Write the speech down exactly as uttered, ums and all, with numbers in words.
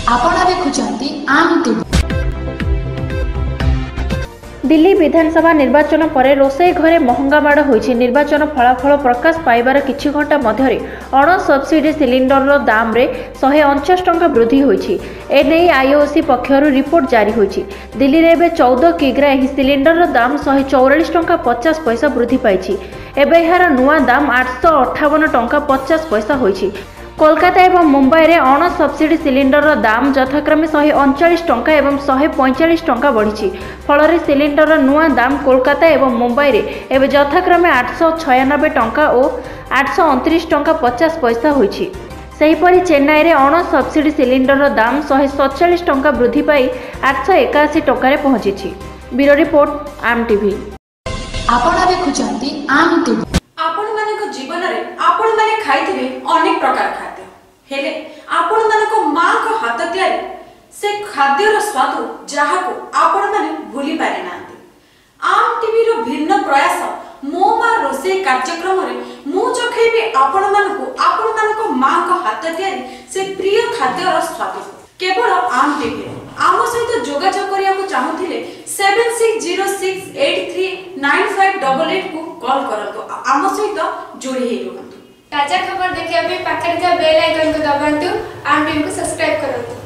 आपण देखुचंती आम टीवी। दिल्ली विधानसभा निर्वाचन पर रोसई घरे महंगा माड़ होइछि। निर्वाचन फलाफल प्रकाश पाइबार किछि घंटा मध्यरे अण सब्सिडी सिलिंडर दाम रे एक सौ उनचास टंका वृद्धि होइछि। एने आईओसी पक्षरु रिपोर्ट जारी होइछि। दिल्ली रे एबे चौदह किग्रा एही सिलिंडर दाम एक सौ चौवालीस टंका पचास पैसा वृद्धि पाइछि। एबे एहार नुआ दाम आठ सौ अट्ठावन टंका पचास पैसा होइछि। कोलकाता एवं मुंबई में अण सब्सिडी सिलिंडर दाम यथाक्रमे एक सौ उनचास टंका एवं एक सौ पैंतालीस टंका बढ़ी। फल सिलिंडर नुआ दाम कोलकाता एवं मुंबई में एवं यथाक्रमे आठ सौ छयानबे टंका और आठ सौ उनतीस टंका पचास पैसा होइछि। सेहीपरि चेन्नई में अण सब्सिडी सिलिंडर दाम एक सौ सैंतालीस टंका वृद्धि पाई आठ सौ एकाशी टंका पहुंची। ब्यूरो रिपोर्ट आम टीवी। आपण देखुचंती आम टीवी। आपण मानक जीवन रे आपण माने खाइथिबे अनेक प्रकार खाद्य हेले आपण मानक मां को हाथ तयारी से खाद्यर स्वाद जहा को आपण माने भूली पारे नांती। आम टीवी रो भिन्न प्रयास मो मा रोसे कार्यक्रम रे मु चखेबे आपण मानक आपण मानक मां को हाथ तयारी से प्रिय खाद्यर स्वाद केवल आम टीवी। आम सहित जोगाजोग करिया को चाहुथिले seven six zero six eight three nine five eight eight को कॉल करतो। आम सहित जोड़ी हे रुहंतु। ताजा खबर देखिया पे पाखरे बेल आइकन को दबांतु। आम टीवी को सब्सक्राइब करंतु।